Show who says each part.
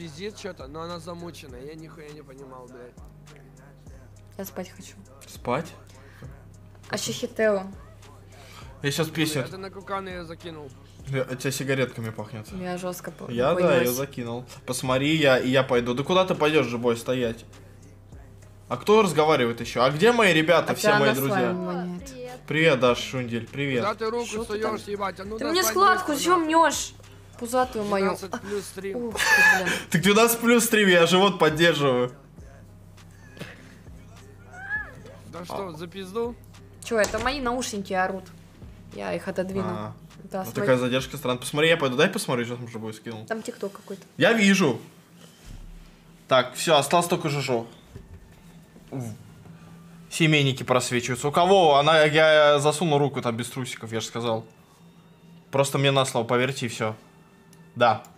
Speaker 1: пиздит что-то, но она замученная. Я нихуя не понимал, блядь.
Speaker 2: Я спать хочу.
Speaker 3: Спать?
Speaker 2: А Чехитео?
Speaker 3: Я сейчас песню.
Speaker 1: Ты на кукан ее закинул.
Speaker 3: От тебя сигаретками пахнет.
Speaker 2: Я жестко
Speaker 3: Я, да, ее закинул. Посмотри, я пойду. Да куда ты пойдешь, же, бой, стоять? А кто разговаривает еще? А где мои ребята, все мои друзья? Привет, Даш Шундель, привет.
Speaker 1: Куда ты руку суешь, ебать? А ну
Speaker 2: ты мне складку зачем мнешь? Пузатую мою.
Speaker 1: 15 плюс стрим.
Speaker 2: Ух ты, блин.
Speaker 3: Так 12 плюс стрим, я живот поддерживаю.
Speaker 1: Да что, за пизду?
Speaker 2: Че, это мои наушники орут. Я их отодвину. Да,
Speaker 3: вот такая задержка странная. Посмотри, я пойду, дай посмотри, что там уже будет скинул.
Speaker 2: Там тикток какой-то.
Speaker 3: Я вижу. Так, все, осталось только Жужу. Семейники просвечиваются. У кого? Я засунул руку там без трусиков, я же сказал. Просто мне на слово поверьте и все. Да.